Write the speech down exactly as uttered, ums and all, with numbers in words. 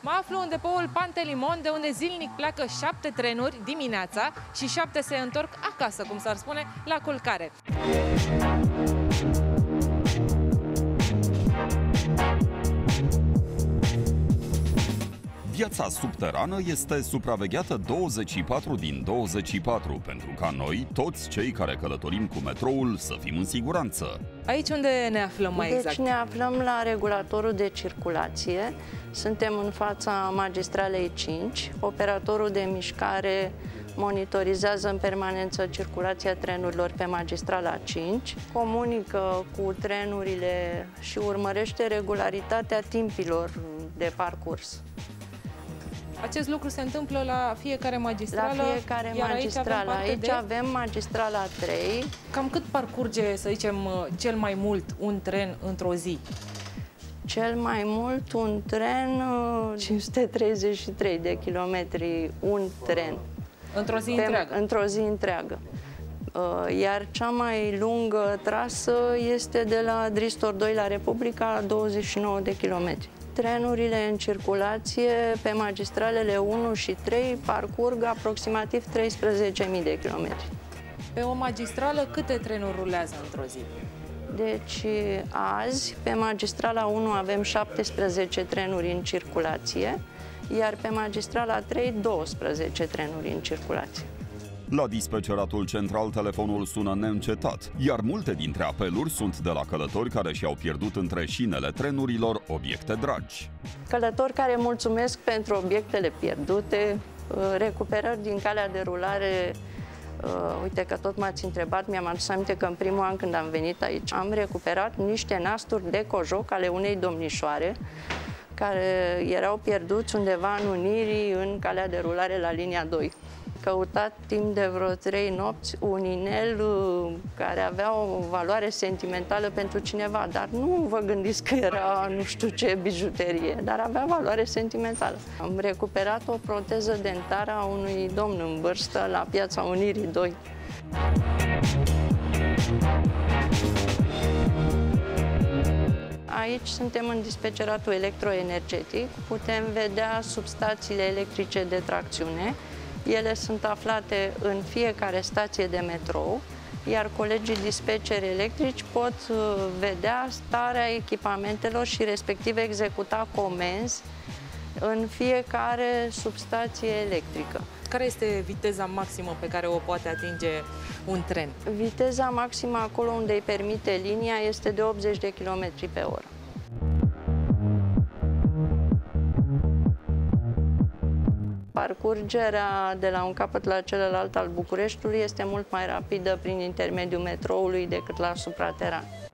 Mă aflu în depoul Pantelimon, de unde zilnic pleacă șapte trenuri dimineața și șapte se întorc acasă, cum s-ar spune, la culcare. Viața subterană este supravegheată douăzeci și patru din douăzeci și patru, pentru ca noi, toți cei care călătorim cu metroul, să fim în siguranță. Aici unde ne aflăm mai deci exact? Deci ne aflăm la regulatorul de circulație. Suntem în fața magistralei cinci. Operatorul de mișcare monitorizează în permanență circulația trenurilor pe magistrala cinci, comunică cu trenurile și urmărește regularitatea timpilor de parcurs. Acest lucru se întâmplă la fiecare magistrală? La fiecare magistrală. Aici, aici de... avem magistrala trei. Cam cât parcurge, să zicem, cel mai mult un tren într-o zi? Cel mai mult un tren, cinci sute treizeci și trei de kilometri, un tren. Într-o zi întreagă? Într-o zi întreagă. Iar cea mai lungă trasă este de la Dristor doi la Republica, douăzeci și nouă de kilometri. Trenurile în circulație pe magistralele unu și trei parcurg aproximativ treisprezece mii de kilometri. Pe o magistrală câte trenuri rulează într-o zi? Deci azi pe magistrala unu avem șaptesprezece trenuri în circulație, iar pe magistrala trei douăsprezece trenuri în circulație. La dispeceratul central telefonul sună neîncetat, iar multe dintre apeluri sunt de la călători care și-au pierdut între șinele trenurilor obiecte dragi. Călători care mulțumesc pentru obiectele pierdute, recuperări din calea de rulare. Uite că tot m-ați întrebat, mi-am adus aminte că în primul an când am venit aici am recuperat niște nasturi de cojoc ale unei domnișoare care erau pierduți undeva în Unirii, în calea de rulare la linia doi. Căutat timp de vreo trei nopți un inel care avea o valoare sentimentală pentru cineva, dar nu vă gândiți că era nu știu ce bijuterie, dar avea valoare sentimentală. Am recuperat o proteză dentară a unui domn în vârstă la Piața Unirii doi. Aici suntem în dispeceratul electroenergetic, putem vedea substațiile electrice de tracțiune. Ele sunt aflate în fiecare stație de metrou, iar colegii dispeceri electrici pot vedea starea echipamentelor și respectiv executa comenzi în fiecare substație electrică. Care este viteza maximă pe care o poate atinge un tren? Viteza maximă acolo unde îi permite linia este de optzeci de kilometri pe oră. Parcurgerea de la un capăt la celălalt al Bucureștiului este mult mai rapidă prin intermediul metroului decât la suprateran.